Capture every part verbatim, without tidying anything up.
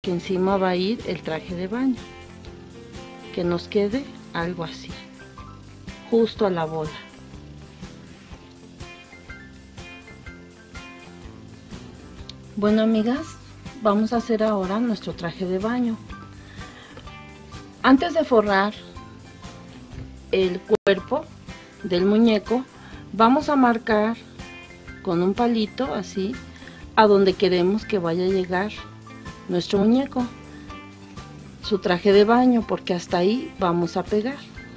que encima va a ir el traje de baño, que nos quede algo así, justo a la bola. Bueno, amigas, vamos a hacer ahora nuestro traje de baño. Antes de forrar el cuerpo del muñeco, vamos a marcar con un palito así a donde queremos que vaya a llegar nuestro muñeco, su traje de baño, porque hasta ahí vamos a pegar.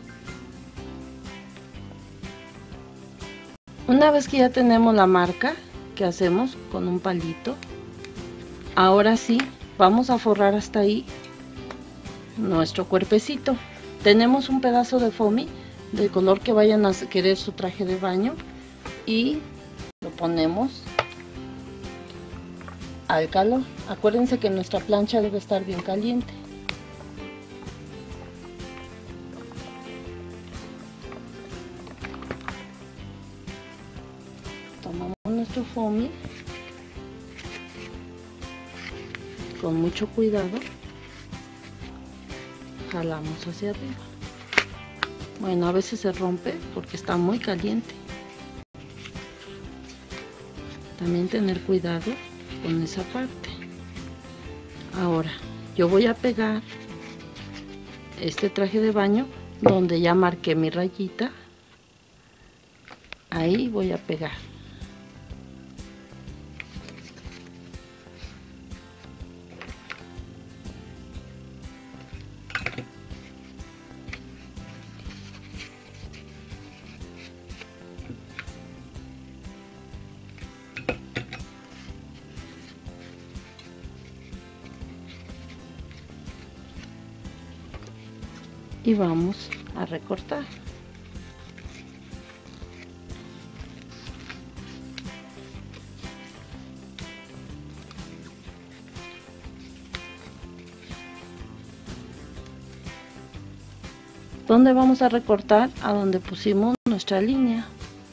Una vez que ya tenemos la marca, ¿qué hacemos? Con un palito, ahora sí vamos a forrar hasta ahí nuestro cuerpecito. Tenemos un pedazo de foamy del color que vayan a querer su traje de baño y lo ponemos al calor. Acuérdense que nuestra plancha debe estar bien caliente. Tomamos nuestro foamy con mucho cuidado, jalamos hacia arriba. Bueno, a veces se rompe porque está muy caliente. También tener cuidado con esa parte. Ahora yo voy a pegar este traje de baño donde ya marqué mi rayita. Ahí voy a pegar. Y vamos a recortar. ¿Dónde vamos a recortar? A donde pusimos nuestra línea.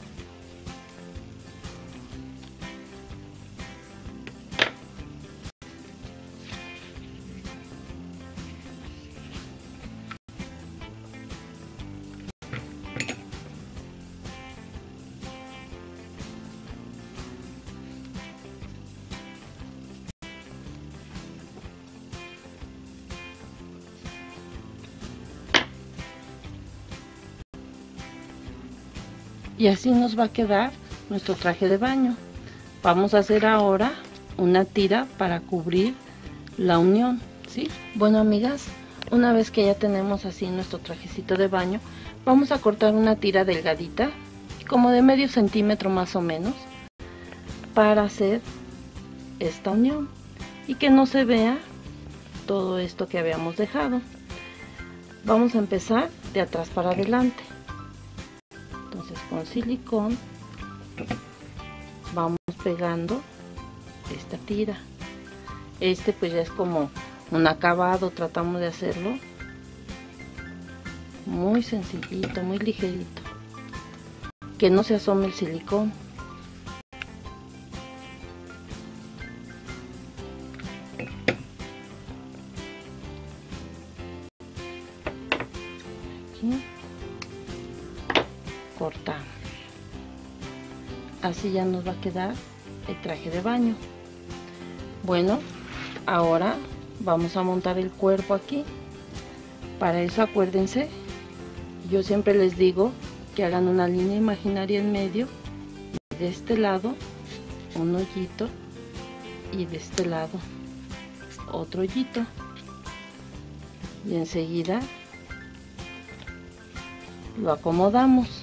Y así nos va a quedar nuestro traje de baño. Vamos a hacer ahora una tira para cubrir la unión, ¿sí? Bueno, amigas, una vez que ya tenemos así nuestro trajecito de baño, vamos a cortar una tira delgadita, como de medio centímetro más o menos, para hacer esta unión y que no se vea todo esto que habíamos dejado. Vamos a empezar de atrás para adelante. Entonces con silicón vamos pegando esta tira. Este pues ya es como un acabado, tratamos de hacerlo muy sencillito, muy ligerito, que no se asome el silicón. Aquí cortamos. Así ya nos va a quedar el traje de baño. Bueno, ahora vamos a montar el cuerpo aquí. Para eso acuérdense, yo siempre les digo que hagan una línea imaginaria en medio, y de este lado un hoyito y de este lado otro hoyito, y enseguida lo acomodamos.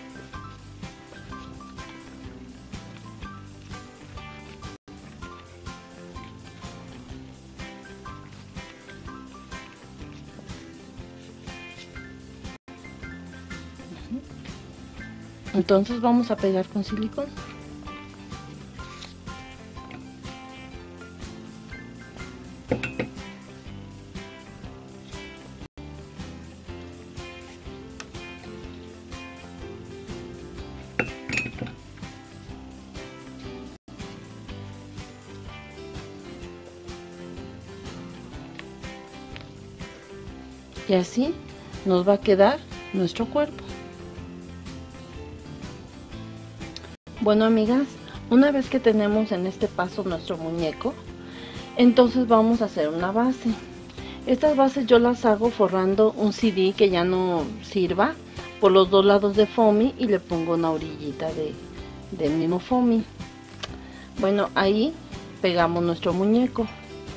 Entonces vamos a pegar con silicón. Y así nos va a quedar nuestro cuerpo. Bueno, amigas, una vez que tenemos en este paso nuestro muñeco, entonces vamos a hacer una base. Estas bases yo las hago forrando un C D que ya no sirva por los dos lados de foamy y le pongo una orillita de, del mismo foamy. Bueno, ahí pegamos nuestro muñeco.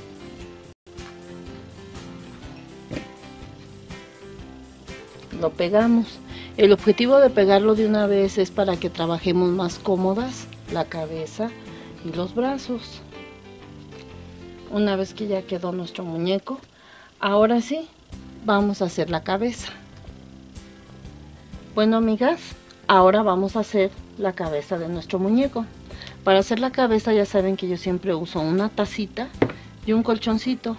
Lo pegamos. El objetivo de pegarlo de una vez es para que trabajemos más cómodas la cabeza y los brazos. Una vez que ya quedó nuestro muñeco, ahora sí vamos a hacer la cabeza. Bueno, amigas, ahora vamos a hacer la cabeza de nuestro muñeco. Para hacer la cabeza ya saben que yo siempre uso una tacita y un colchoncito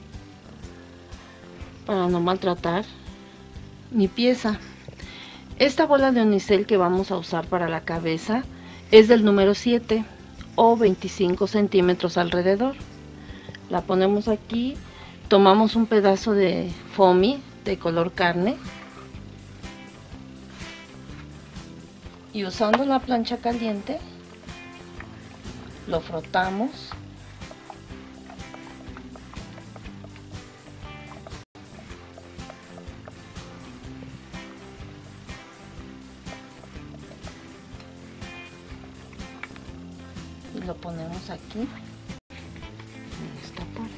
para no maltratar mi pieza. Esta bola de unicel que vamos a usar para la cabeza es del número siete o veinticinco centímetros alrededor. La ponemos aquí, tomamos un pedazo de foamy de color carne y usando la plancha caliente lo frotamos y lo ponemos aquí en esta parte.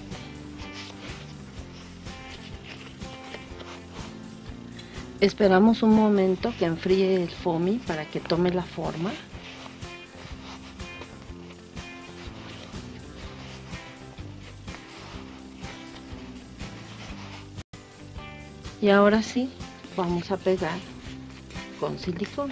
Esperamos un momento que enfríe el foamy para que tome la forma. Y ahora sí, vamos a pegar con silicón.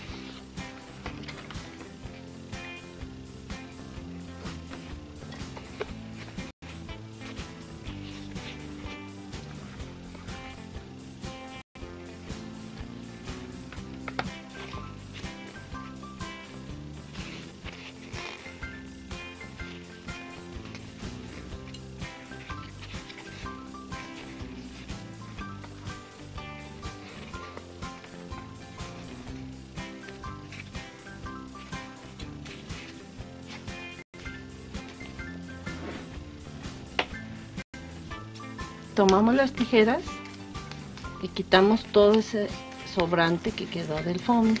Tomamos las tijeras y quitamos todo ese sobrante que quedó del foamy,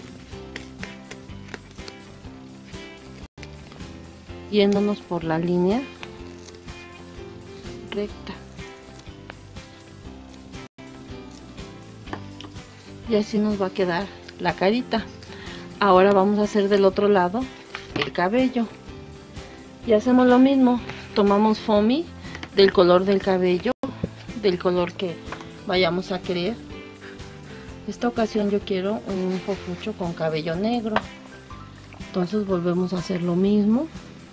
yéndonos por la línea recta, y así nos va a quedar la carita. Ahora vamos a hacer del otro lado el cabello y hacemos lo mismo. Tomamos foamy del color del cabello, del color que vayamos a querer. Esta ocasión yo quiero un fofucho con cabello negro, entonces volvemos a hacer lo mismo,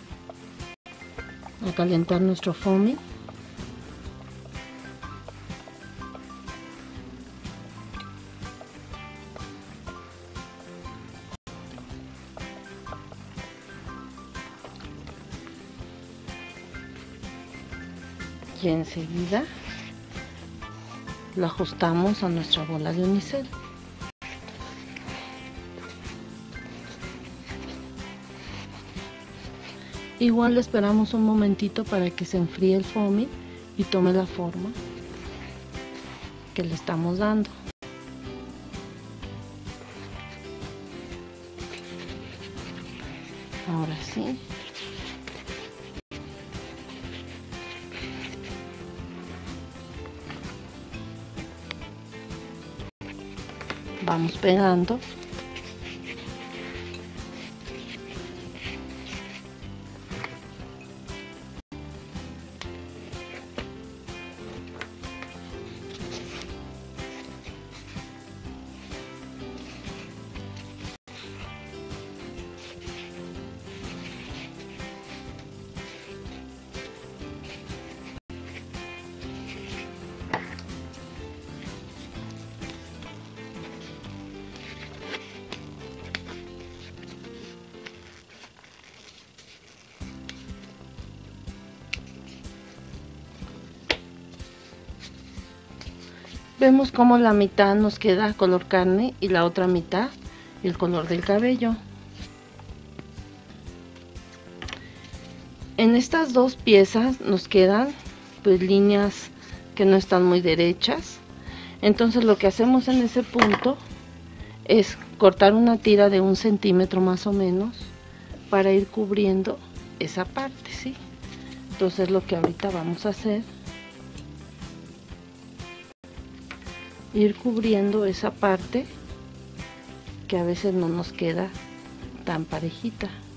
a calentar nuestro foamy. Y enseguida lo ajustamos a nuestra bola de unicel. Igual le esperamos un momentito para que se enfríe el foamy y tome la forma que le estamos dando. Ahora sí. Vamos pegando. Vemos como la mitad nos queda color carne y la otra mitad el color del cabello. En estas dos piezas nos quedan pues líneas que no están muy derechas. Entonces lo que hacemos en ese punto es cortar una tira de un centímetro más o menos para ir cubriendo esa parte, ¿sí? Entonces lo que ahorita vamos a hacer, ir cubriendo esa parte que a veces no nos queda tan parejita.